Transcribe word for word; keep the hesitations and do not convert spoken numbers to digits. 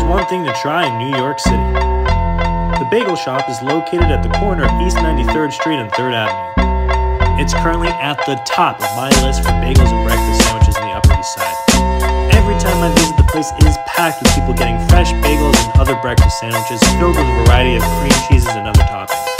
there's one thing to try in New York City. The Bagel Shop is located at the corner of East ninety-third Street and third Avenue. It's currently at the top of my list for bagels and breakfast sandwiches in the Upper East Side. Every time I visit, the place is packed with people getting fresh bagels and other breakfast sandwiches filled with a variety of cream cheeses and other toppings.